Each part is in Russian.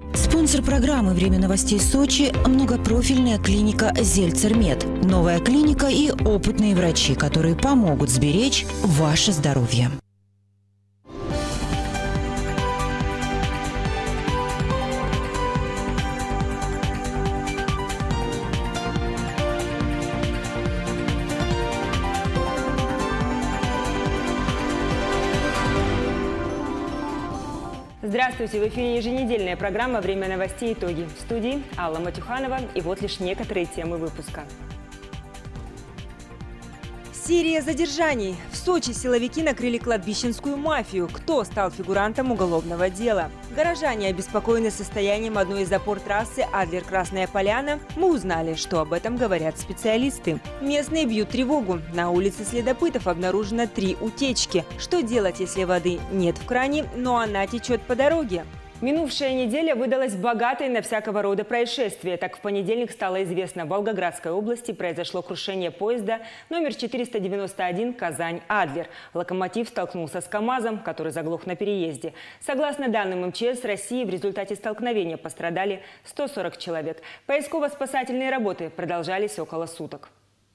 Спонсор программы «Время новостей Сочи» – многопрофильная клиника «Зельцермед». Новая клиника и опытные врачи, которые помогут сберечь ваше здоровье. Здравствуйте! В эфире еженедельная программа «Время новостей. Итоги». В студии Алла Матюханова. И вот лишь некоторые темы выпуска. Серия задержаний. В Сочи силовики накрыли кладбищенскую мафию. Кто стал фигурантом уголовного дела? Горожане обеспокоены состоянием одной из опор трассы Адлер-Красная Поляна. Мы узнали, что об этом говорят специалисты. Местные бьют тревогу. На улице Следопытов обнаружено 3 утечки. Что делать, если воды нет в кране, но она течет по дороге? Минувшая неделя выдалась богатой на всякого рода происшествия. Так, в понедельник стало известно, в Волгоградской области произошло крушение поезда номер 491 Казань-Адлер. Локомотив столкнулся с КАМАЗом, который заглох на переезде. Согласно данным МЧС России, в результате столкновения пострадали 140 человек. Поисково-спасательные работы продолжались около суток.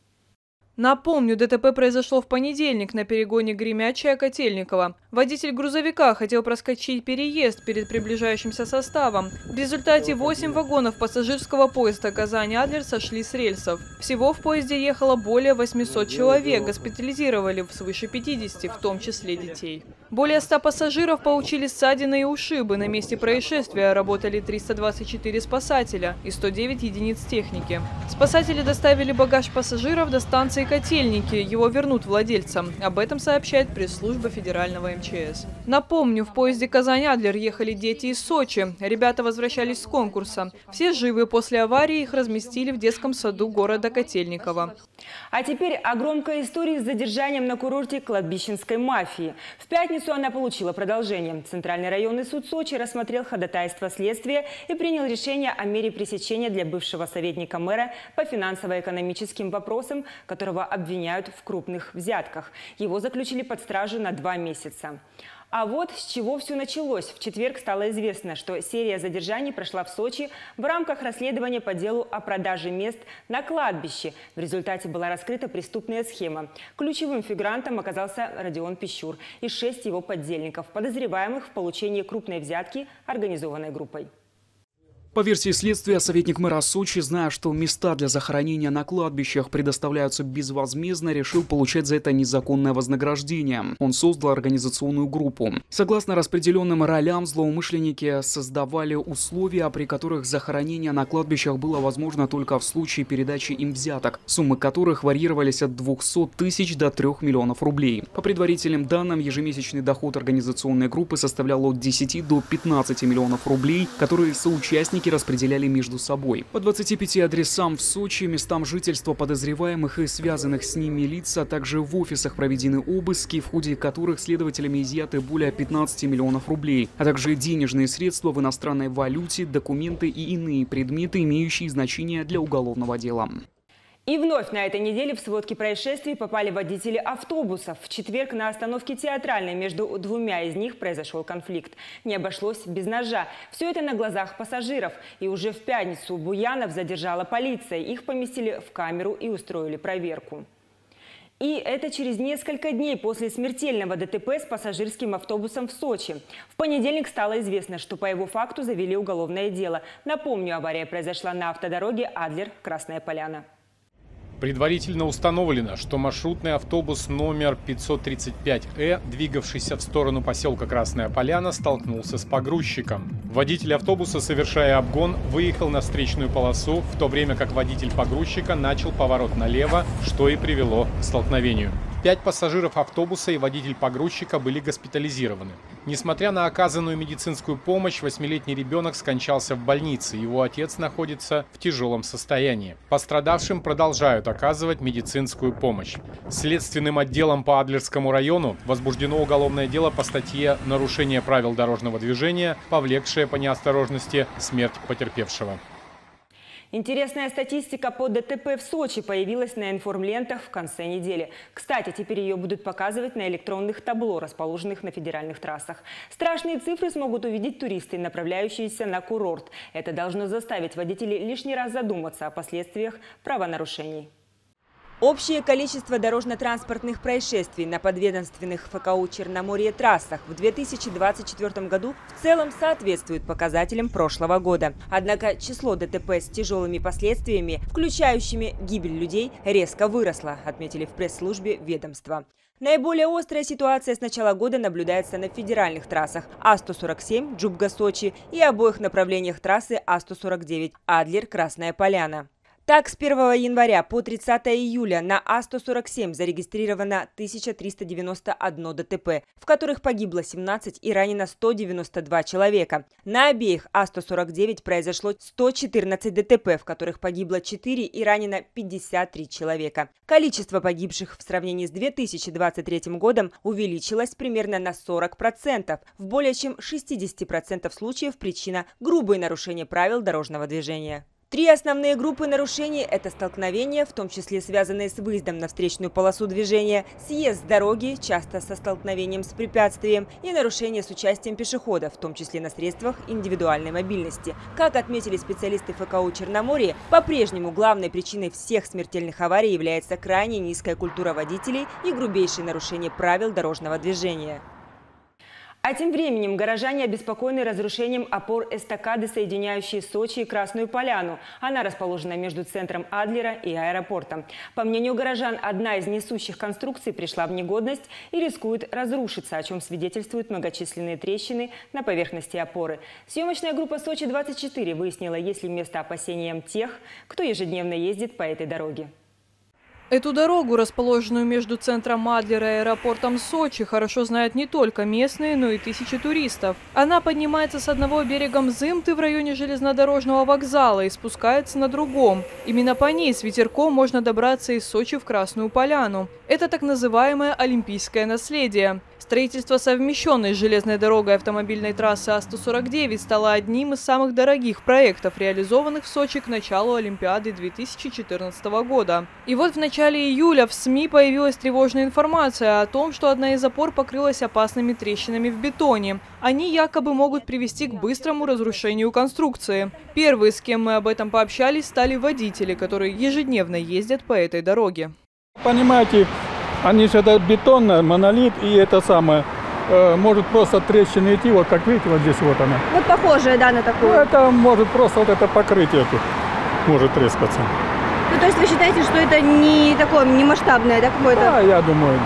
Напомню, ДТП произошло в понедельник на перегоне Гремячая-Котельниково. Водитель грузовика хотел проскочить переезд перед приближающимся составом. В результате 8 вагонов пассажирского поезда Казань-Адлер сошли с рельсов. Всего в поезде ехало более 800 человек, госпитализировали свыше 50, в том числе детей. Более 100 пассажиров получили ссадины и ушибы. На месте происшествия работали 324 спасателя и 109 единиц техники. Спасатели доставили багаж пассажиров до станции Котельники. Его вернут владельцам. Об этом сообщает пресс-служба федерального МЧС. Напомню, в поезде Казань-Адлер ехали дети из Сочи. Ребята возвращались с конкурса. Все живы. После аварии их разместили в детском саду города Котельниково. А теперь о громкой истории с задержанием на курорте кладбищенской мафии. В пятницу она получила продолжение. Центральный районный суд Сочи рассмотрел ходатайство следствия и принял решение о мере пресечения для бывшего советника мэра по финансово-экономическим вопросам, которого обвиняют в крупных взятках. Его заключили под стражу на 2 месяца. А вот с чего все началось. В четверг стало известно, что серия задержаний прошла в Сочи в рамках расследования по делу о продаже мест на кладбище. В результате была раскрыта преступная схема. Ключевым фигурантом оказался Родион Пищур и 6 его подельников, подозреваемых в получении крупной взятки организованной группой. По версии следствия, советник мэра Сочи, зная, что места для захоронения на кладбищах предоставляются безвозмездно, решил получать за это незаконное вознаграждение. Он создал организационную группу. Согласно распределенным ролям, злоумышленники создавали условия, при которых захоронение на кладбищах было возможно только в случае передачи им взяток, суммы которых варьировались от 200 тысяч до 3 миллионов рублей. По предварительным данным, ежемесячный доход организационной группы составлял от 10 до 15 миллионов рублей, которые соучастники распределяли между собой. По 25 адресам в Сочи, местам жительства подозреваемых и связанных с ними лиц, а также в офисах проведены обыски, в ходе которых следователями изъяты более 15 миллионов рублей, а также денежные средства в иностранной валюте, документы и иные предметы, имеющие значение для уголовного дела. И вновь на этой неделе в сводки происшествий попали водители автобусов. В четверг на остановке Театральной между 2 из них произошел конфликт. Не обошлось без ножа. Все это на глазах пассажиров. И уже в пятницу буянов задержала полиция. Их поместили в камеру и устроили проверку. И это через несколько дней после смертельного ДТП с пассажирским автобусом в Сочи. В понедельник стало известно, что по его факту завели уголовное дело. Напомню, авария произошла на автодороге Адлер-Красная Поляна. Предварительно установлено, что маршрутный автобус номер 535Э, двигавшийся в сторону поселка Красная Поляна, столкнулся с погрузчиком. Водитель автобуса, совершая обгон, выехал на встречную полосу, в то время как водитель погрузчика начал поворот налево, что и привело к столкновению. 5 пассажиров автобуса и водитель погрузчика были госпитализированы. Несмотря на оказанную медицинскую помощь, 8-летний ребенок скончался в больнице. Его отец находится в тяжелом состоянии. Пострадавшим продолжают оказывать медицинскую помощь. Следственным отделом по Адлерскому району возбуждено уголовное дело по статье «Нарушение правил дорожного движения, повлекшее по неосторожности смерть потерпевшего». Интересная статистика по ДТП в Сочи появилась на информлентах в конце недели. Кстати, теперь ее будут показывать на электронных табло, расположенных на федеральных трассах. Страшные цифры смогут увидеть туристы, направляющиеся на курорт. Это должно заставить водителей лишний раз задуматься о последствиях правонарушений. Общее количество дорожно-транспортных происшествий на подведомственных ФКУ Черноморье трассах в 2024 году в целом соответствует показателям прошлого года. Однако число ДТП с тяжелыми последствиями, включающими гибель людей, резко выросло, отметили в пресс-службе ведомства. Наиболее острая ситуация с начала года наблюдается на федеральных трассах А-147 Джубга-Сочи и обоих направлениях трассы А-149 Адлер-Красная Поляна. Так, с 1 января по 30 июля на А-147 зарегистрировано 1391 ДТП, в которых погибло 17 и ранено 192 человека. На обеих А-149 произошло 114 ДТП, в которых погибло 4 и ранено 53 человека. Количество погибших в сравнении с 2023 годом увеличилось примерно на 40%. В более чем 60% случаев причина – грубые нарушения правил дорожного движения. Три основные группы нарушений – это столкновения, в том числе связанные с выездом на встречную полосу движения, съезд с дороги, часто со столкновением с препятствием, и нарушения с участием пешехода, в том числе на средствах индивидуальной мобильности. Как отметили специалисты ФКУ Черноморье, по-прежнему главной причиной всех смертельных аварий является крайне низкая культура водителей и грубейшие нарушения правил дорожного движения. А тем временем горожане обеспокоены разрушением опор эстакады, соединяющей Сочи и Красную Поляну. Она расположена между центром Адлера и аэропортом. По мнению горожан, одна из несущих конструкций пришла в негодность и рискует разрушиться, о чем свидетельствуют многочисленные трещины на поверхности опоры. Съемочная группа «Сочи-24» выяснила, есть ли место опасениям тех, кто ежедневно ездит по этой дороге. Эту дорогу, расположенную между центром Адлера и аэропортом Сочи, хорошо знают не только местные, но и тысячи туристов. Она поднимается с одного берега Мзымты в районе железнодорожного вокзала и спускается на другом. Именно по ней с ветерком можно добраться из Сочи в Красную Поляну. Это так называемое олимпийское наследие. Строительство совмещенной с железной дорогой автомобильной трассы А-149 стало одним из самых дорогих проектов, реализованных в Сочи к началу Олимпиады 2014 года. И вот в начале июля в СМИ появилась тревожная информация о том, что одна из опор покрылась опасными трещинами в бетоне. Они якобы могут привести к быстрому разрушению конструкции. Первые, с кем мы об этом пообщались, стали водители, которые ежедневно ездят по этой дороге. Понимаете, они же это бетонный монолит, и это самое, может просто трещины идти, вот как видите, вот здесь вот она. Вот похожая, да, на такую. Ну, это может просто вот это покрытие тут может трескаться. Ну, то есть вы считаете, что это не такое, не масштабное, да, какое-то? Да, я думаю,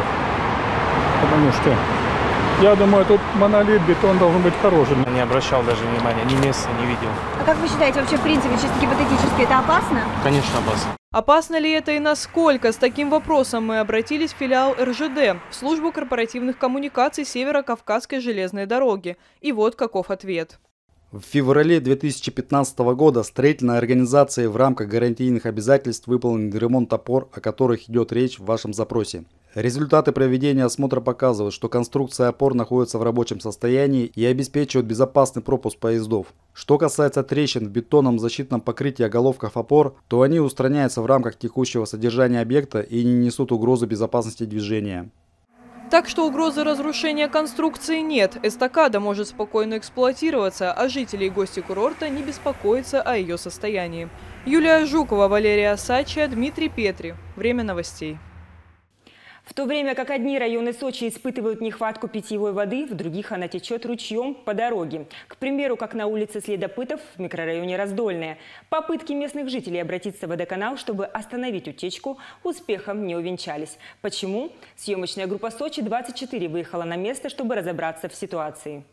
да. Потому что, я думаю, тут монолит, бетон должен быть хороший. Не обращал даже внимания, ни места не видел. А как вы считаете, вообще, в принципе, чисто гипотетически, это опасно? Конечно, опасно. Опасно ли это и насколько? С таким вопросом мы обратились в филиал РЖД, в службу корпоративных коммуникаций Северо-Кавказской железной дороги. И вот каков ответ. В феврале 2015 года строительной организацией в рамках гарантийных обязательств выполнен ремонт опор, о которых идет речь в вашем запросе. Результаты проведения осмотра показывают, что конструкция опор находится в рабочем состоянии и обеспечивает безопасный пропуск поездов. Что касается трещин в бетонном защитном покрытии оголовков опор, то они устраняются в рамках текущего содержания объекта и не несут угрозы безопасности движения. Так что угрозы разрушения конструкции нет. Эстакада может спокойно эксплуатироваться, а жители и гости курорта не беспокоятся о ее состоянии. Юлия Жукова, Валерия Сача, Дмитрий Петри. Время новостей. В то время как одни районы Сочи испытывают нехватку питьевой воды, в других она течет ручьем по дороге. К примеру, как на улице Следопытов в микрорайоне Раздольное. Попытки местных жителей обратиться в водоканал, чтобы остановить утечку, успехом не увенчались. Почему? Съемочная группа «Сочи-24» выехала на место, чтобы разобраться в ситуации.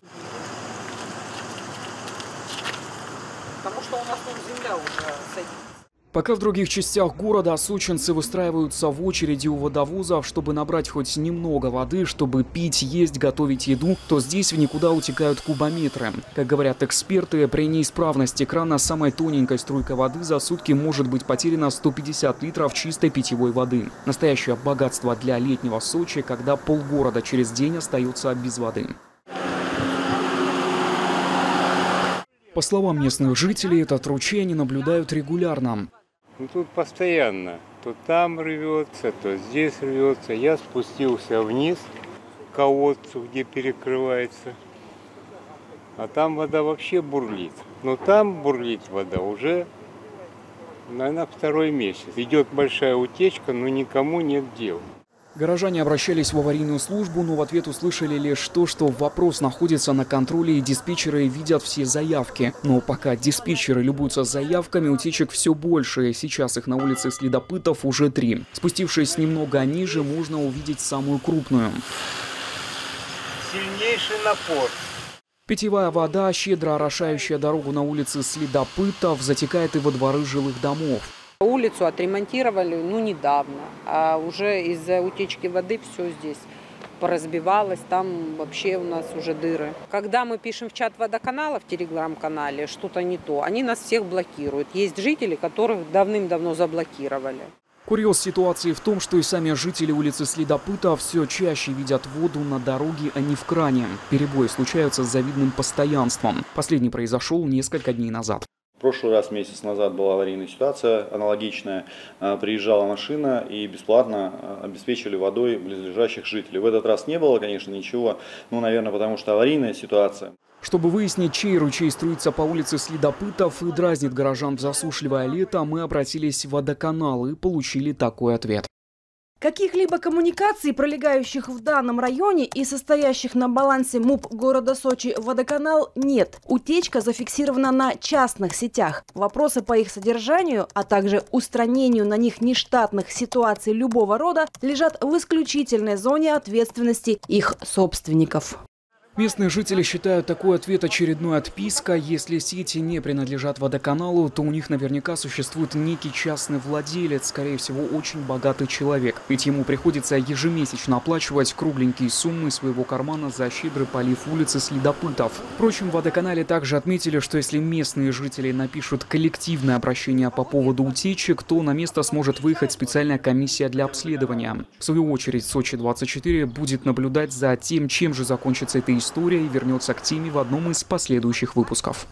Потому что у нас тут земля уже садится. Пока в других частях города сочинцы выстраиваются в очереди у водовозов, чтобы набрать хоть немного воды, чтобы пить, есть, готовить еду, то здесь в никуда утекают кубометры. Как говорят эксперты, при неисправности крана самой тоненькой струйкой воды за сутки может быть потеряно 150 литров чистой питьевой воды. Настоящее богатство для летнего Сочи, когда полгорода через день остается без воды. По словам местных жителей, этот ручей они наблюдают регулярно. Ну, тут постоянно. То там рвется, то здесь рвется. Я спустился вниз к колодцу, где перекрывается. А там вода вообще бурлит. Но там бурлит вода уже, наверное, второй месяц. Идет большая утечка, но никому нет дела. Горожане обращались в аварийную службу, но в ответ услышали лишь то, что вопрос находится на контроле и диспетчеры видят все заявки. Но пока диспетчеры любуются заявками, утечек все больше. Сейчас их на улице Следопытов уже 3. Спустившись немного ниже, можно увидеть самую крупную. Сильнейший напор. Питьевая вода, щедро орошающая дорогу на улице Следопытов, затекает и во дворы жилых домов. Улицу отремонтировали, недавно, а уже из-за утечки воды все здесь поразбивалось, там вообще у нас уже дыры. Когда мы пишем в чат водоканала, в телеграм-канале, что-то не то, они нас всех блокируют. Есть жители, которых давным-давно заблокировали. Курьез ситуации в том, что и сами жители улицы Следопытов все чаще видят воду на дороге, а не в кране. Перебои случаются с завидным постоянством. Последний произошел несколько дней назад. В прошлый раз, месяц назад, была аварийная ситуация аналогичная. Приезжала машина и бесплатно обеспечивали водой близлежащих жителей. В этот раз не было, конечно, ничего, наверное, потому что аварийная ситуация. Чтобы выяснить, чей ручей струится по улице Следопытов и дразнит горожан в засушливое лето, мы обратились в водоканал и получили такой ответ. Каких-либо коммуникаций, пролегающих в данном районе и состоящих на балансе МУП города Сочи «Водоканал», нет. Утечка зафиксирована на частных сетях. Вопросы по их содержанию, а также устранению на них нештатных ситуаций любого рода лежат в исключительной зоне ответственности их собственников. Местные жители считают такой ответ очередной отпиской. Если сети не принадлежат водоканалу, то у них наверняка существует некий частный владелец, скорее всего, очень богатый человек. Ведь ему приходится ежемесячно оплачивать кругленькие суммы своего кармана за щедрый полив улицы Следопытов. Впрочем, в водоканале также отметили, что если местные жители напишут коллективное обращение по поводу утечек, то на место сможет выехать специальная комиссия для обследования. В свою очередь, Сочи-24 будет наблюдать за тем, чем же закончится эта история, и вернется к теме в одном из последующих выпусков.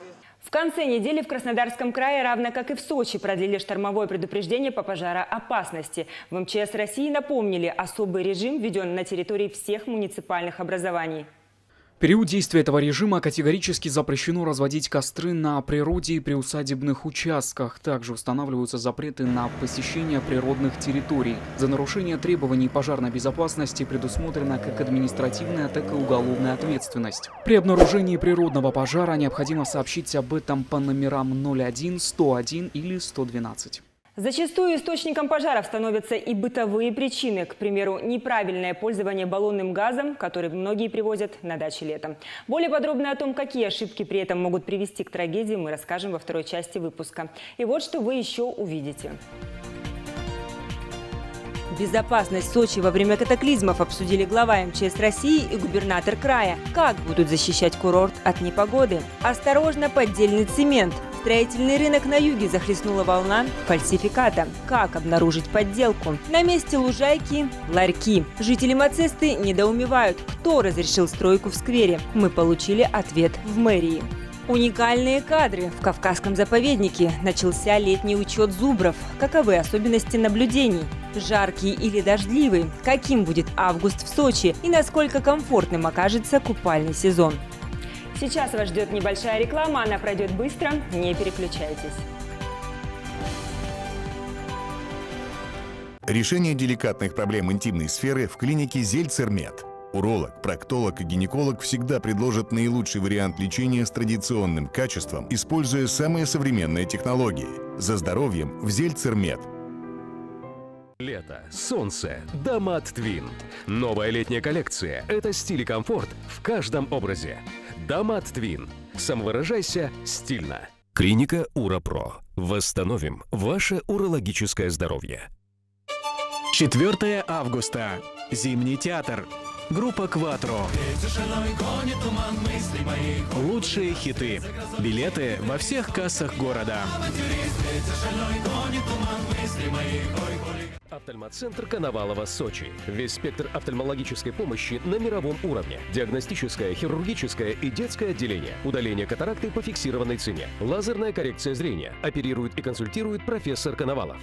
В конце недели в Краснодарском крае, равно как и в Сочи, продлили штормовое предупреждение по пожароопасности. В МЧС России напомнили, особый режим введен на территории всех муниципальных образований. В период действия этого режима категорически запрещено разводить костры на природе и приусадебных участках. Также устанавливаются запреты на посещение природных территорий. За нарушение требований пожарной безопасности предусмотрена как административная, так и уголовная ответственность. При обнаружении природного пожара необходимо сообщить об этом по номерам 01, 101 или 112. Зачастую источником пожаров становятся и бытовые причины. К примеру, неправильное пользование баллонным газом, который многие привозят на даче летом. Более подробно о том, какие ошибки при этом могут привести к трагедии, мы расскажем во второй части выпуска. И вот что вы еще увидите. Безопасность Сочи во время катаклизмов обсудили глава МЧС России и губернатор края. Как будут защищать курорт от непогоды? Осторожно, поддельный цемент. Строительный рынок на юге захлестнула волна фальсификата. Как обнаружить подделку? На месте лужайки – ларьки. Жители Мацесты недоумевают, кто разрешил стройку в сквере. Мы получили ответ в мэрии. Уникальные кадры. В Кавказском заповеднике начался летний учет зубров. Каковы особенности наблюдений? Жаркий или дождливый? Каким будет август в Сочи? И насколько комфортным окажется купальный сезон? Сейчас вас ждет небольшая реклама, она пройдет быстро, не переключайтесь. Решение деликатных проблем интимной сферы в клинике Зельцермед. Уролог, проктолог и гинеколог всегда предложат наилучший вариант лечения с традиционным качеством, используя самые современные технологии. За здоровьем в Зельцермед. Лето, солнце, Дамат Твин. Новая летняя коллекция – это стиль и комфорт в каждом образе. Дамат Твин. Самовыражайся стильно. Клиника Уропро. Восстановим ваше урологическое здоровье. 4 августа. Зимний театр. Группа «Кватро». Лучшие хиты. Билеты во всех кассах города. Офтальмоцентр Коновалова, Сочи. Весь спектр офтальмологической помощи на мировом уровне. Диагностическое, хирургическое и детское отделение. Удаление катаракты по фиксированной цене. Лазерная коррекция зрения. Оперирует и консультирует профессор Коновалов.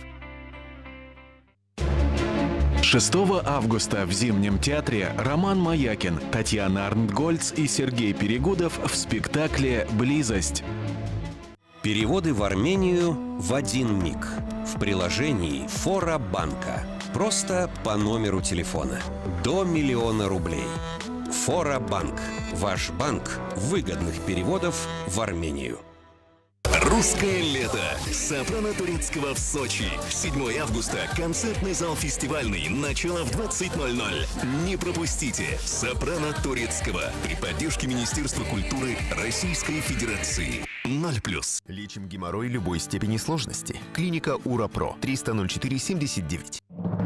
6 августа в Зимнем театре Роман Маякин, Татьяна Арнтгольц и Сергей Перегудов в спектакле «Близость». Переводы в Армению в один миг. В приложении Фора банка. Просто по номеру телефона. До 1 000 000 рублей. Фора банк. Ваш банк выгодных переводов в Армению. Русское лето. Сопрано турецкого в Сочи. 7 августа. Концертный зал фестивальный. Начало в 20:00. Не пропустите. Сопрано турецкого. При поддержке Министерства культуры Российской Федерации. 0+. Лечим геморрой любой степени сложности. Клиника УРАПРО. 300-04-79.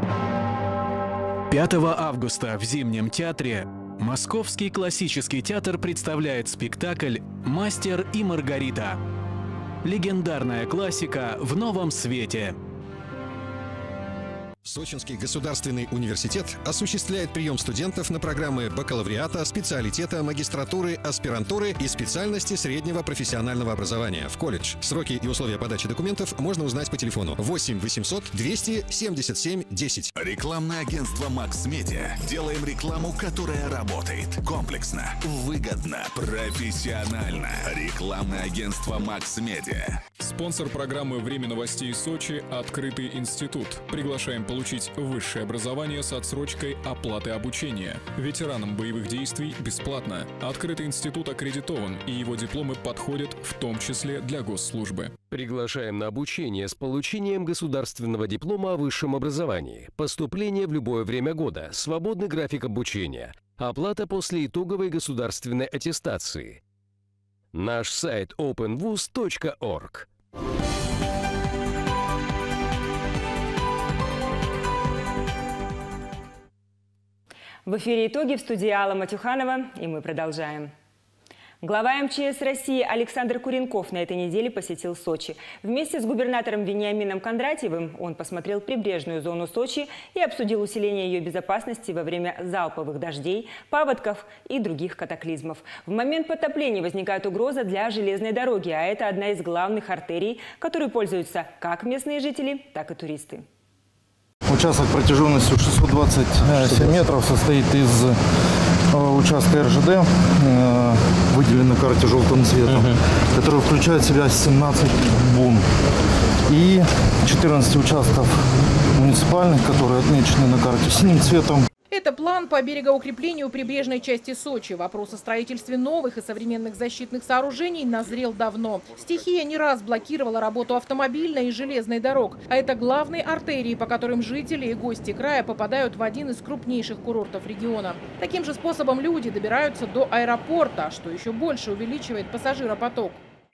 5 августа в Зимнем театре Московский классический театр представляет спектакль «Мастер и Маргарита». Легендарная классика в новом свете. Сочинский государственный университет осуществляет прием студентов на программы бакалавриата, специалитета, магистратуры, аспирантуры и специальности среднего профессионального образования в колледж. Сроки и условия подачи документов можно узнать по телефону 8 800 277 10. Рекламное агентство Макс Медиа. Делаем рекламу, которая работает. Комплексно, выгодно, профессионально. Рекламное агентство Макс Медиа. Спонсор программы «Время новостей Сочи» — Открытый институт. Приглашаем получить высшее образование с отсрочкой оплаты обучения. Ветеранам боевых действий бесплатно. Открытый институт аккредитован, и его дипломы подходят в том числе для госслужбы. Приглашаем на обучение с получением государственного диплома о высшем образовании. Поступление в любое время года. Свободный график обучения. Оплата после итоговой государственной аттестации. Наш сайт openvuz.org. В эфире «Итоги», в студии Алла Матюханова, и мы продолжаем. Глава МЧС России Александр Куренков на этой неделе посетил Сочи. Вместе с губернатором Вениамином Кондратьевым он посмотрел прибрежную зону Сочи и обсудил усиление ее безопасности во время залповых дождей, паводков и других катаклизмов. В момент потопления возникает угроза для железной дороги, а это одна из главных артерий, которой пользуются как местные жители, так и туристы. Участок протяженностью 627 метров состоит из участка РЖД, выделен на карте желтым цветом, который включает в себя 17 бун, и 14 участков муниципальных, которые отмечены на карте синим цветом. Это план по берегоукреплению прибрежной части Сочи. Вопрос о строительстве новых и современных защитных сооружений назрел давно. Стихия не раз блокировала работу автомобильной и железной дорог. А это главные артерии, по которым жители и гости края попадают в один из крупнейших курортов региона. Таким же способом люди добираются до аэропорта, что еще больше увеличивает пассажиропоток.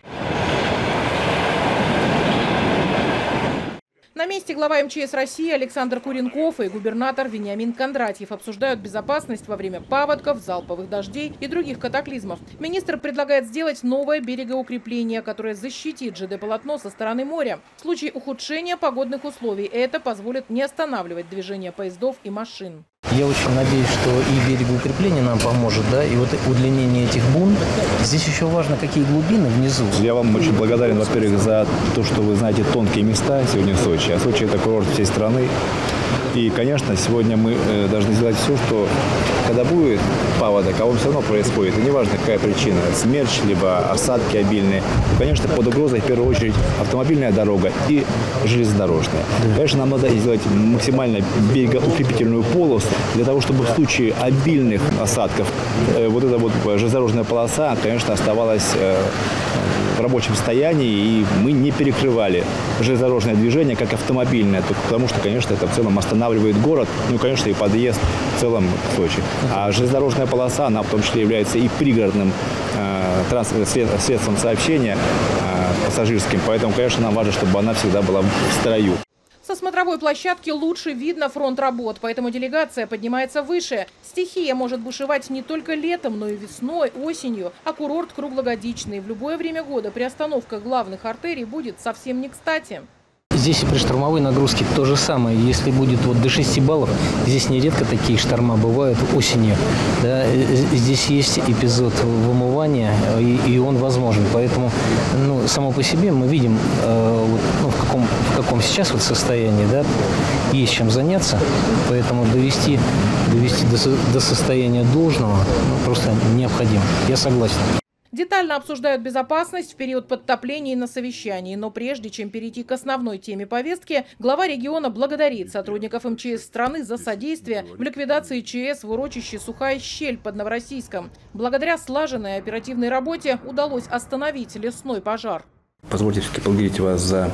На месте глава МЧС России Александр Куренков и губернатор Вениамин Кондратьев обсуждают безопасность во время паводков, залповых дождей и других катаклизмов. Министр предлагает сделать новое берегоукрепление, которое защитит ЖД-полотно со стороны моря. В случае ухудшения погодных условий это позволит не останавливать движение поездов и машин. Я очень надеюсь, что и берегоукрепление нам поможет, да, и вот удлинение этих бун. Здесь еще важно, какие глубины внизу. Я вам очень благодарен, во-первых, за то, что вы знаете тонкие места сегодня в Сочи. А Сочи – это курорт всей страны. И, конечно, сегодня мы должны сделать все, что когда будет паводок, а он все равно происходит, и неважно, какая причина, смерч, либо осадки обильные, конечно, под угрозой в первую очередь автомобильная дорога и железнодорожная. Конечно, нам надо сделать максимально берегоукрепительную полосу, для того, чтобы в случае обильных осадков вот эта вот железнодорожная полоса, конечно, оставалась в рабочем состоянии, и мы не перекрывали железнодорожное движение, как автомобильное, потому что, конечно, это в целом останавливает город, ну и, конечно, и подъезд в целом к Сочи. А железнодорожная полоса, она в том числе является и пригородным средством сообщения пассажирским, поэтому, конечно, нам важно, чтобы она всегда была в строю. Со смотровой площадки лучше видно фронт работ, поэтому делегация поднимается выше. Стихия может бушевать не только летом, но и весной, осенью, а курорт круглогодичный. В любое время года приостановка главных артерий будет совсем не кстати. Здесь Здесь и при штормовой нагрузке то же самое. Если будет вот до 6 баллов, здесь нередко такие шторма бывают осенью. Да, здесь есть эпизод вымывания, и он возможен. Поэтому само по себе мы видим, в каком сейчас вот состоянии, да, есть чем заняться. Поэтому довести до состояния должного просто необходимо. Я согласен. Детально обсуждают безопасность в период подтоплений на совещании. Но прежде чем перейти к основной теме повестки, глава региона благодарит сотрудников МЧС страны за содействие в ликвидации ЧС в урочище «Сухая щель» под Новороссийском. Благодаря слаженной оперативной работе удалось остановить лесной пожар. Позвольте все-таки поблагодарить вас за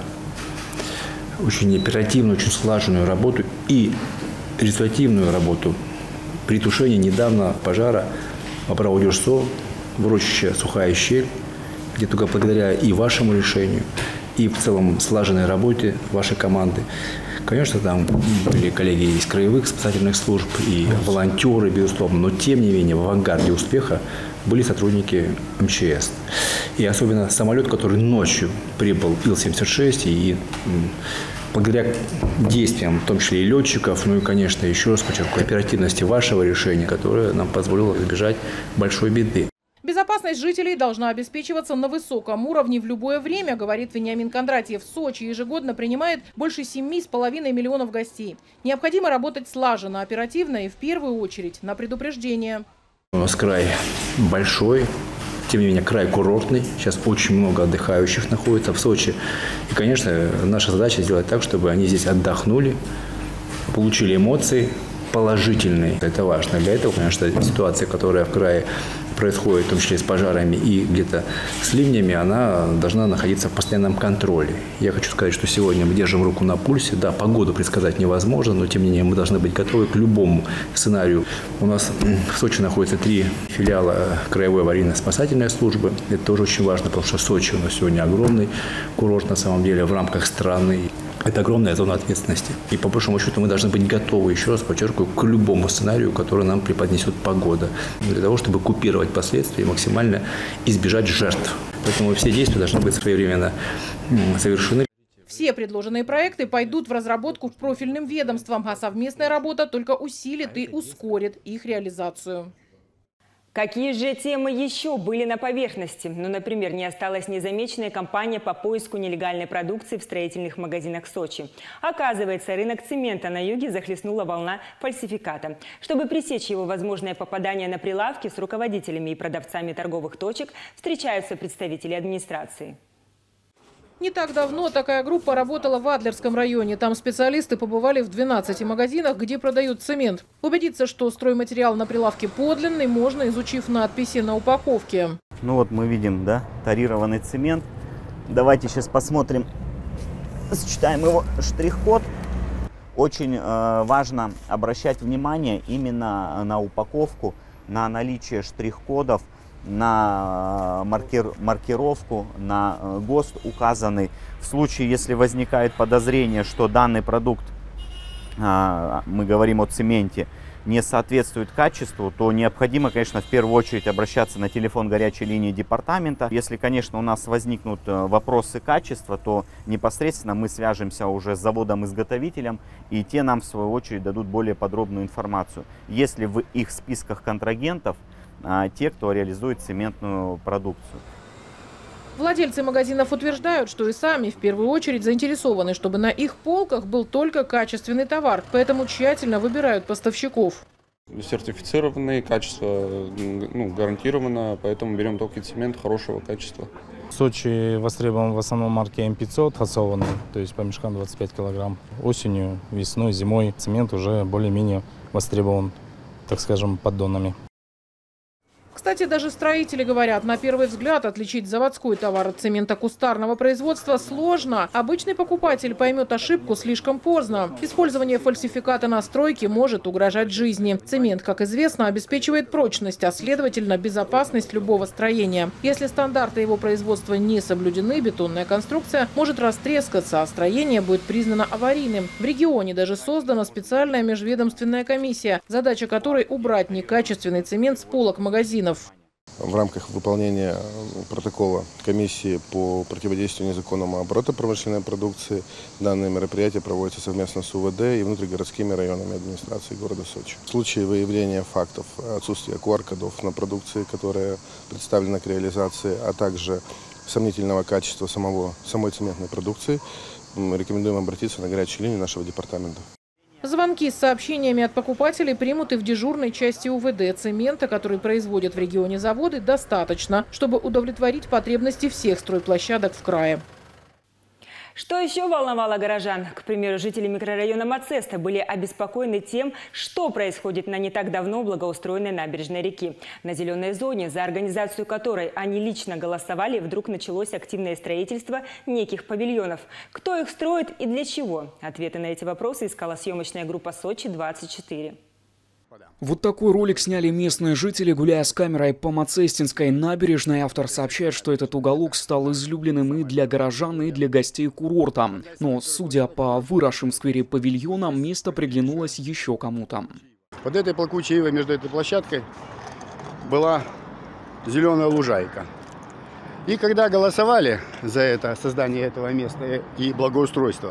очень оперативную, очень слаженную работу и результативную работу при тушении недавно пожара по праву Дюрсо в урочище «Сухая щель», где только благодаря и вашему решению, и в целом слаженной работе вашей команды. Конечно, там были коллеги из краевых спасательных служб и волонтеры, безусловно, но тем не менее в авангарде успеха были сотрудники МЧС. И особенно самолет, который ночью прибыл, Ил-76, и благодаря действиям, в том числе и летчиков, и, конечно, еще раз подчеркиваю, оперативности вашего решения, которое нам позволило избежать большой беды. Безопасность жителей должна обеспечиваться на высоком уровне в любое время, говорит Вениамин Кондратьев. Сочи ежегодно принимает больше 7,5 миллионов гостей. Необходимо работать слаженно, оперативно и в первую очередь на предупреждение. У нас край большой, тем не менее край курортный. Сейчас очень много отдыхающих находится в Сочи. И, конечно, наша задача сделать так, чтобы они здесь отдохнули, получили эмоции положительные. Это важно. Для этого, конечно, ситуация, которая в крае происходит, в том числе с пожарами и где-то с ливнями, она должна находиться в постоянном контроле. Я хочу сказать, что сегодня мы держим руку на пульсе. Да, погоду предсказать невозможно, но тем не менее мы должны быть готовы к любому сценарию. У нас в Сочи находится 3 филиала краевой аварийно-спасательной службы. Это тоже очень важно, потому что Сочи у нас сегодня огромный курорт на самом деле в рамках страны. Это огромная зона ответственности. И по большому счету мы должны быть готовы, еще раз подчеркиваю, к любому сценарию, который нам преподнесет погода. Для того, чтобы купировать последствия и максимально избежать жертв. Поэтому все действия должны быть своевременно совершены. Все предложенные проекты пойдут в разработку к профильным ведомствам, а совместная работа только усилит и ускорит их реализацию. Какие же темы еще были на поверхности? Например, не осталась незамеченной кампания по поиску нелегальной продукции в строительных магазинах Сочи. Оказывается, рынок цемента на юге захлестнула волна фальсификата. Чтобы пресечь его возможное попадание на прилавки, с руководителями и продавцами торговых точек встречаются представители администрации. Не так давно такая группа работала в Адлерском районе. Там специалисты побывали в 12 магазинах, где продают цемент. Убедиться, что стройматериал на прилавке подлинный, можно, изучив надписи на упаковке. Вот мы видим, да, тарированный цемент. Давайте сейчас посмотрим, сочетаем его штрих-код. Очень важно обращать внимание именно на упаковку, на наличие штрих-кодов, на маркировку, на ГОСТ указанный. В случае, если возникает подозрение, что данный продукт, мы говорим о цементе, не соответствует качеству, то необходимо, конечно, в первую очередь обращаться на телефон горячей линии департамента. Если, конечно, у нас возникнут вопросы качества, то непосредственно мы свяжемся уже с заводом-изготовителем, и те нам, в свою очередь, дадут более подробную информацию. Если в их списках контрагентов те, кто реализует цементную продукцию. Владельцы магазинов утверждают, что и сами в первую очередь заинтересованы, чтобы на их полках был только качественный товар, поэтому тщательно выбирают поставщиков. Сертифицированные, качество гарантировано, поэтому берем только цемент хорошего качества. В Сочи востребован в основном марки М500 фасованный, то есть по мешкам 25 килограмм. Осенью, весной, зимой цемент уже более-менее востребован, так скажем, поддонами. Кстати, даже строители говорят, на первый взгляд отличить заводской товар от цемента кустарного производства сложно. Обычный покупатель поймет ошибку слишком поздно. Использование фальсификата на стройке может угрожать жизни. Цемент, как известно, обеспечивает прочность, а следовательно безопасность любого строения. Если стандарты его производства не соблюдены, бетонная конструкция может растрескаться, а строение будет признано аварийным. В регионе даже создана специальная межведомственная комиссия, задача которой убрать некачественный цемент с полок магазинов. В рамках выполнения протокола комиссии по противодействию незаконному обороту промышленной продукции данное мероприятие проводится совместно с УВД и внутригородскими районами администрации города Сочи. В случае выявления фактов отсутствия QR-кодов на продукции, которая представлена к реализации, а также сомнительного качества самой цементной продукции, мы рекомендуем обратиться на горячую линию нашего департамента. Звонки с сообщениями от покупателей примут и в дежурной части УВД. Цемента, который производят в регионе заводы, достаточно, чтобы удовлетворить потребности всех стройплощадок в крае. Что еще волновало горожан? К примеру, жители микрорайона Мацеста были обеспокоены тем, что происходит на не так давно благоустроенной набережной реки. На зеленой зоне, за организацию которой они лично голосовали, вдруг началось активное строительство неких павильонов. Кто их строит и для чего? Ответы на эти вопросы искала съемочная группа «Сочи-24». Вот такой ролик сняли местные жители, гуляя с камерой по Мацестинской набережной. Автор сообщает, что этот уголок стал излюбленным и для горожан, и для гостей курорта. Но, судя по выросшим в сквере павильонам, место приглянулось еще кому-то. Под этой плакучей ивой между этой площадкой была зеленая лужайка. И когда голосовали за это создание этого места и благоустройство,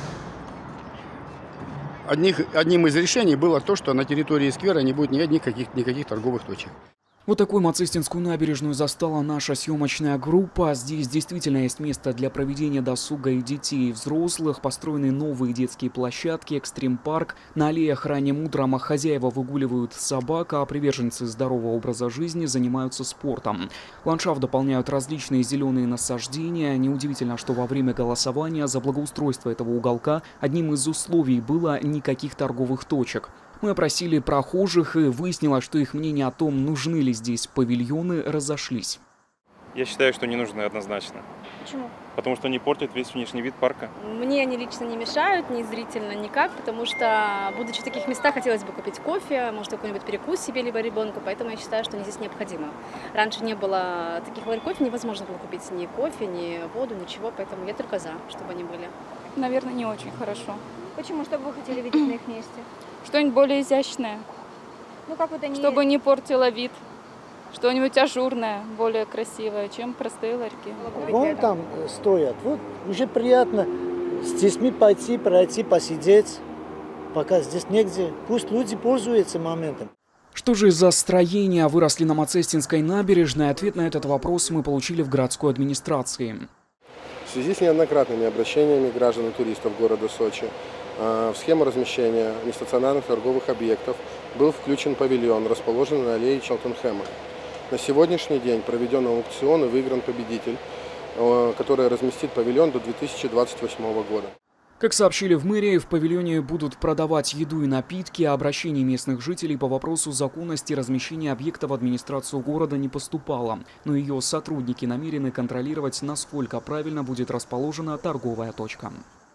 одним из решений было то, что на территории сквера не будет никаких торговых точек. Вот такую Мацестинскую набережную застала наша съемочная группа. Здесь действительно есть место для проведения досуга и детей, и взрослых. Построены новые детские площадки, экстрим-парк. На аллеях ранним утром хозяева выгуливают собак, а приверженцы здорового образа жизни занимаются спортом. Ландшафт дополняют различные зеленые насаждения. Неудивительно, что во время голосования за благоустройство этого уголка одним из условий было никаких торговых точек. Мы опросили прохожих, и выяснилось, что их мнение о том, нужны ли здесь павильоны, разошлись. Я считаю, что не нужны однозначно. Почему? Потому что они портят весь внешний вид парка. Мне они лично не мешают, ни зрительно, никак, потому что, будучи в таких местах, хотелось бы купить кофе, может, какой-нибудь перекус себе, либо ребенку, поэтому я считаю, что они здесь необходимы. Раньше не было таких ларьков, невозможно было купить ни кофе, ни воду, ничего, поэтому я только за, чтобы они были. Наверное, не очень хорошо. Почему? Что бы вы хотели видеть на их месте? Что-нибудь более изящное. Ну, как вот они... Чтобы не портило вид. Что-нибудь ажурное, более красивое, чем простые ларьки. Вон там стоят. Вот уже приятно с детьми пойти, пройти, посидеть. Пока здесь негде. Пусть люди пользуются моментом. Что же из-за строения выросли на Мацестинской набережной? Ответ на этот вопрос мы получили в городской администрации. В связи с неоднократными обращениями граждан и туристов города Сочи в схему размещения нестационарных торговых объектов был включен павильон, расположенный на аллее Челтенхэма. На сегодняшний день проведен аукцион и выигран победитель, который разместит павильон до 2028 года. Как сообщили в мэрии, в павильоне будут продавать еду и напитки, а обращений местных жителей по вопросу законности размещения объекта в администрацию города не поступало. Но ее сотрудники намерены контролировать, насколько правильно будет расположена торговая точка.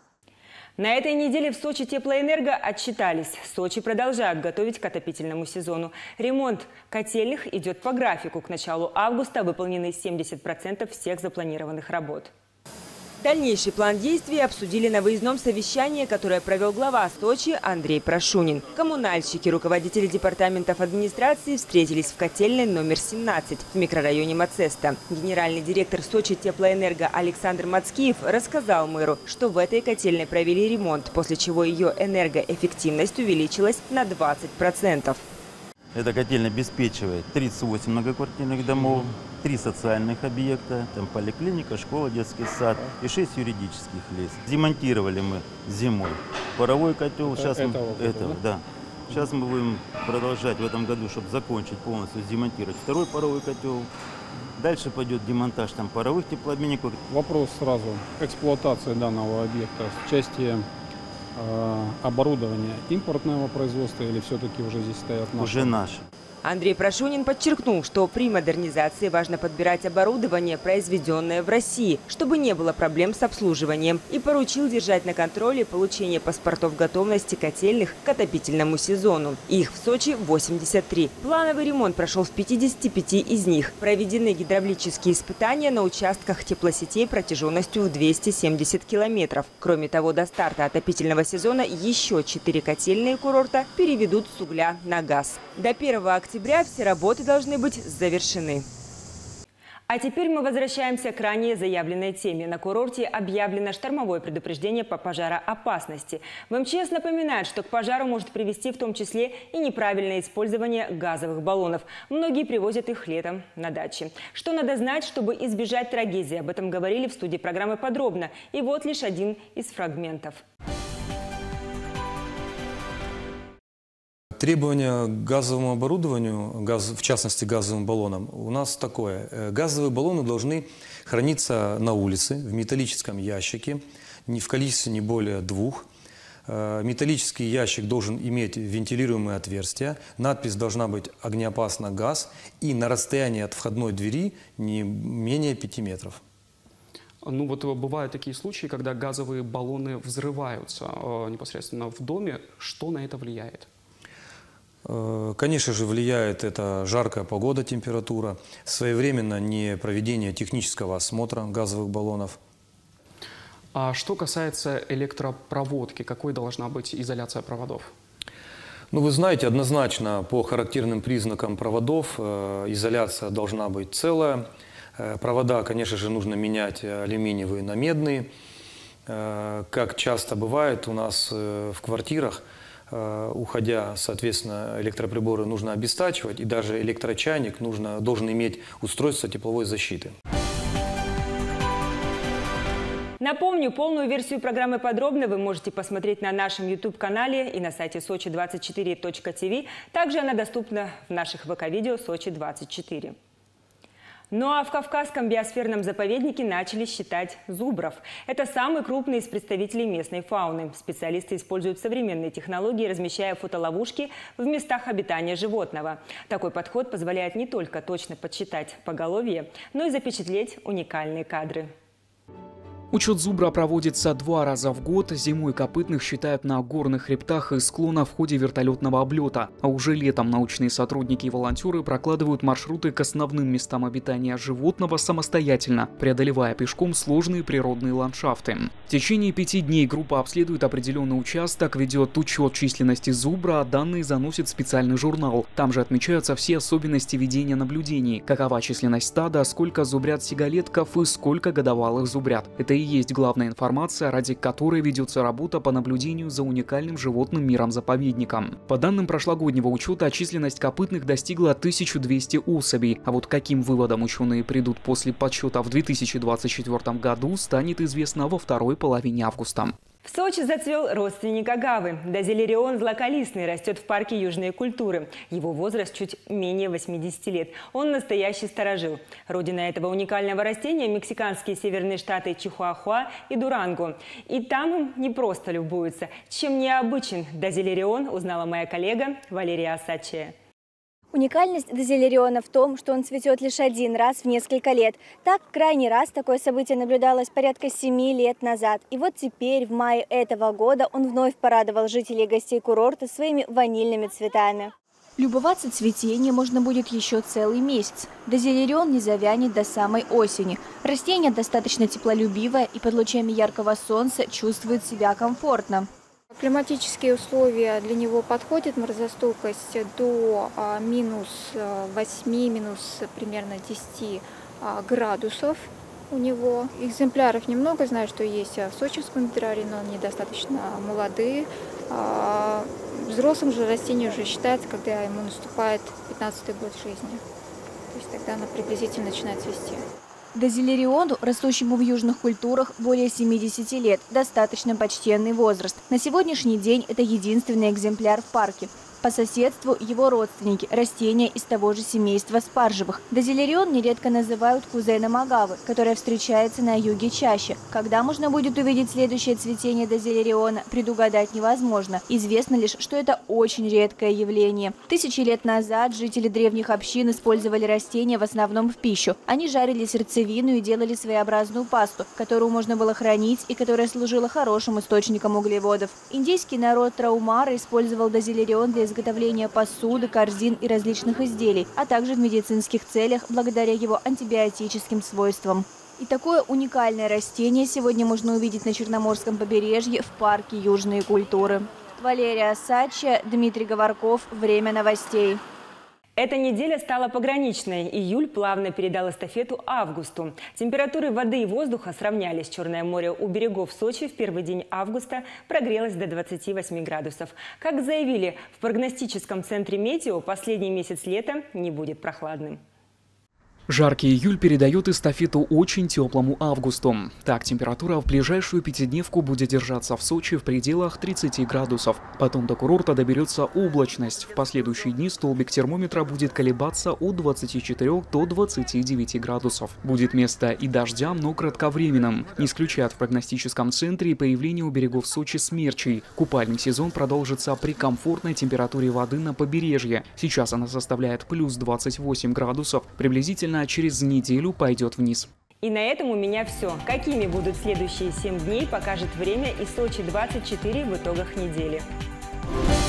На этой неделе в Сочи Теплоэнерго отчитались. Сочи продолжают готовить к отопительному сезону. Ремонт котельных идет по графику. К началу августа выполнены 70% всех запланированных работ. Дальнейший план действий обсудили на выездном совещании, которое провел глава Сочи Андрей Прошунин. Коммунальщики, руководители департаментов администрации встретились в котельной номер 17 в микрорайоне Мацеста. Генеральный директор Сочи Теплоэнерго Александр Мацкиев рассказал мэру, что в этой котельной провели ремонт, после чего ее энергоэффективность увеличилась на 20%. Эта котельная обеспечивает 38 многоквартирных домов, 3 социальных объекта, там поликлиника, школа, детский сад и 6 юридических лиц. Демонтировали мы зимой паровой котел. Сейчас мы будем продолжать в этом году, чтобы закончить полностью демонтировать второй паровой котел. Дальше пойдет демонтаж там паровых теплообменников. Вопрос сразу эксплуатации данного объекта в части оборудования импортного производства или все-таки уже здесь стоят наши? Уже наши. Андрей Прошунин подчеркнул, что при модернизации важно подбирать оборудование, произведенное в России, чтобы не было проблем с обслуживанием, и поручил держать на контроле получение паспортов готовности котельных к отопительному сезону. Их в Сочи 83. Плановый ремонт прошел в 55 из них. Проведены гидравлические испытания на участках теплосетей протяженностью в 270 километров. Кроме того, до старта отопительного сезона еще 4 котельные курорта переведут с угля на газ. До 1 октября октября все работы должны быть завершены. А теперь мы возвращаемся к ранее заявленной теме. На курорте объявлено штормовое предупреждение по пожароопасности. В МЧС напоминают, что к пожару может привести в том числе и неправильное использование газовых баллонов. Многие привозят их летом на даче. Что надо знать, чтобы избежать трагедии? Об этом говорили в студии программы подробно. И вот лишь один из фрагментов. Требования к газовому оборудованию, в частности газовым баллонам, у нас такое. Газовые баллоны должны храниться на улице, в металлическом ящике, в количестве не более 2. Металлический ящик должен иметь вентилируемые отверстия, надпись должна быть «Огнеопасно газ» и на расстоянии от входной двери не менее 5 метров. Ну вот бывают такие случаи, когда газовые баллоны взрываются непосредственно в доме. Что на это влияет? Конечно же, влияет это жаркая погода, температура, своевременно не проведение технического осмотра газовых баллонов. А что касается электропроводки, какой должна быть изоляция проводов? Ну, вы знаете, однозначно по характерным признакам проводов изоляция должна быть целая. Провода, конечно же, нужно менять алюминиевые на медные. Как часто бывает у нас в квартирах, уходя, соответственно, электроприборы нужно обестачивать, и даже электрочайник должен иметь устройство тепловой защиты. Напомню, полную версию программы «Подробно» вы можете посмотреть на нашем YouTube-канале и на сайте sochi24.tv. Также она доступна в наших ВК-видео «Сочи-24». Ну а в Кавказском биосферном заповеднике начали считать зубров. Это самый крупный из представителей местной фауны. Специалисты используют современные технологии, размещая фотоловушки в местах обитания животного. Такой подход позволяет не только точно подсчитать поголовье, но и запечатлеть уникальные кадры. Учет зубра проводится 2 раза в год. Зимой копытных считают на горных хребтах и склонах в ходе вертолетного облета. А уже летом научные сотрудники и волонтеры прокладывают маршруты к основным местам обитания животного самостоятельно, преодолевая пешком сложные природные ландшафты. В течение 5 дней группа обследует определенный участок, ведет учет численности зубра, а данные заносит в специальный журнал. Там же отмечаются все особенности ведения наблюдений. Какова численность стада, сколько зубрят сигалетков и сколько годовалых зубрят. Это и есть главная информация, ради которой ведется работа по наблюдению за уникальным животным миром-заповедником. По данным прошлогоднего учета, численность копытных достигла 1200 особей. А вот каким выводом ученые придут после подсчета в 2024 году, станет известно во второй половине августа. В Сочи зацвел родственник агавы. Дозелерион злаколистный растет в парке южной культуры. Его возраст чуть менее 80 лет. Он настоящий старожил. Родина этого уникального растения – мексиканские северные штаты Чихуахуа и Дуранго. И там им не просто любуются. Чем необычен дозелерион, узнала моя коллега Валерия Асачия. Уникальность дозелериона в том, что он цветет лишь один раз в несколько лет. Так, крайний раз такое событие наблюдалось порядка 7 лет назад. И вот теперь, в мае этого года, он вновь порадовал жителей и гостей курорта своими ванильными цветами. Любоваться цветением можно будет еще целый месяц. Дозелерион не завянет до самой осени. Растение достаточно теплолюбивое и под лучами яркого солнца чувствует себя комфортно. Климатические условия для него подходят, морозостойкость до минус 8, минус примерно 10 градусов у него. Экземпляров немного, знаю, что есть в сочинском террарии, но они достаточно молодые. Взрослым же растение уже считается, когда ему наступает 15-й год жизни. То есть тогда оно приблизительно начинает цвести. Дозелериону, растущему в южных культурах, более 70 лет, достаточно почтенный возраст. На сегодняшний день это единственный экземпляр в парке. По соседству его родственники – растения из того же семейства спаржевых. Дозелерион нередко называют кузеном агавы, которая встречается на юге чаще. Когда можно будет увидеть следующее цветение дозелериона, предугадать невозможно. Известно лишь, что это очень редкое явление. Тысячи лет назад жители древних общин использовали растения в основном в пищу. Они жарили сердцевину и делали своеобразную пасту, которую можно было хранить и которая служила хорошим источником углеводов. Индийский народ Траумара использовал дозелерион для изготовления посуды, корзин и различных изделий, а также в медицинских целях благодаря его антибиотическим свойствам. И такое уникальное растение сегодня можно увидеть на Черноморском побережье в парке южной культуры. Валерия Асачия, Дмитрий Говорков. Время новостей. Эта неделя стала пограничной. Июль плавно передал эстафету августу. Температуры воды и воздуха сравнялись. Черное море у берегов Сочи в первый день августа прогрелось до 28 градусов. Как заявили в прогностическом центре метео, последний месяц лета не будет прохладным. Жаркий июль передает эстафету очень теплому августу. Так, температура в ближайшую пятидневку будет держаться в Сочи в пределах 30 градусов. Потом до курорта доберется облачность. В последующие дни столбик термометра будет колебаться от 24 до 29 градусов. Будет место и дождям, но кратковременным. Не исключают в прогностическом центре и появление у берегов Сочи смерчей. Купальный сезон продолжится при комфортной температуре воды на побережье. Сейчас она составляет плюс 28 градусов. Приблизительно через неделю пойдет вниз. И на этом у меня все. Какими будут следующие 7 дней, покажет время и Сочи-24 в итогах недели.